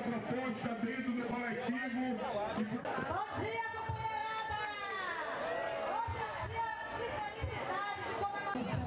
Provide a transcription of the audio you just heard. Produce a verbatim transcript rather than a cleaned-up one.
proposta dentro do coletivo. Bom dia, companheirada! Hoje é um dia de felicidade, de comemoração.